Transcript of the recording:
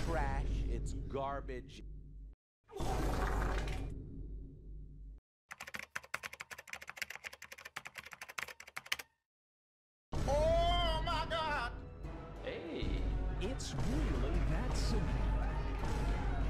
trash, it's garbage. Oh my God! Hey! It's really that simple.